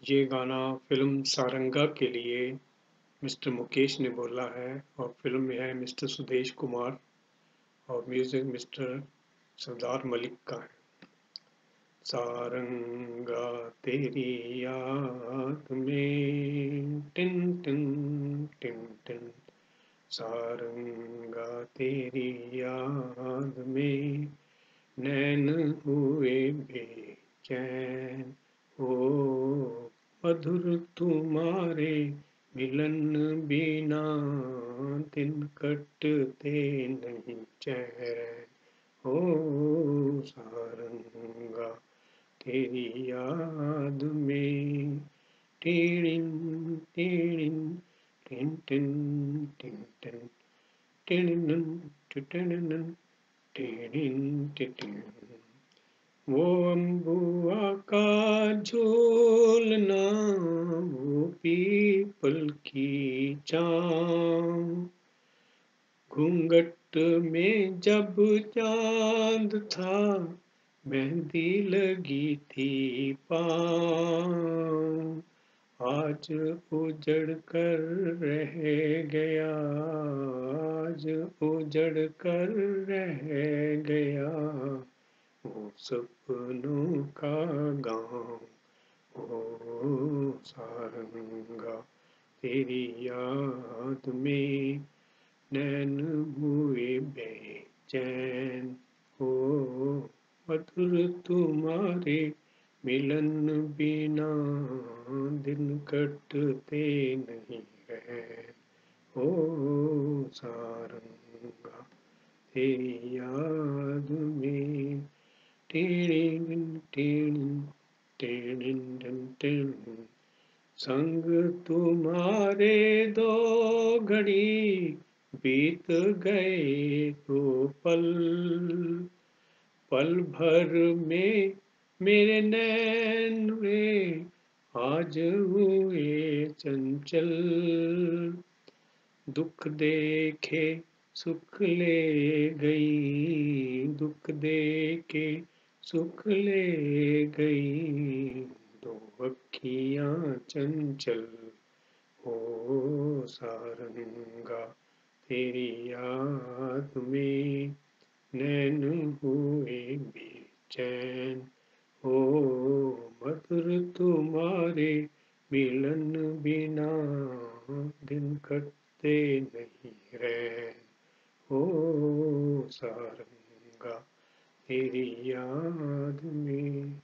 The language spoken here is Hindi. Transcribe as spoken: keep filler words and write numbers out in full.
ये गाना फ़िल्म सारंगा के लिए मिस्टर मुकेश ने बोला है और फ़िल्म में है मिस्टर सुदेश कुमार और म्यूज़िक मिस्टर सरदार मलिक का है। सारंगा तेरी याद में टिन टिन टिन टिन, सारंगा तेरी याद में नैन हुए बेचैन, ओ मधुर तुम्हारे मिलन बिना दिन कटते नहीं चैन, ओ सारंगा तेरी याद में टीड़िन टीड़िन टिन टिन टिन टिन टिड़िन टिटिड़िन टिड़िन टिटिन। वो अम्बुआ का झूलना, वो पीपल की छाँव, घूंघट में जब चाँद था मेहंदी लगी थी पाँव, आज उजड़ कर रह गया, आज उजड़ कर रह गया वो सपनों का गाँव, ओ सारंगा तेरी याद में नैन हुए बेचैन, ओ मधुर तुम्हारे मिलन बिना दिन कटते नहीं रैन, ओ सारंगा तेरी याद में टिड़िन टिड़िन टिड़िन टिन टिन, संग तुम्हारे दो घड़ी बीत गए दो पल, पल भर में मेरे नैन वे आज हुए चंचल, दुख देखे सुख ले गई, दुख देके सुख ले गई दो अखियाँ चंचल, ओ सारंगा तेरी याद में नैन हुए बेचैन, ओ मधुर तुम्हारे मिलन बिना दिन कटते नहीं रैन, ओ सारंगा तेरी याद में।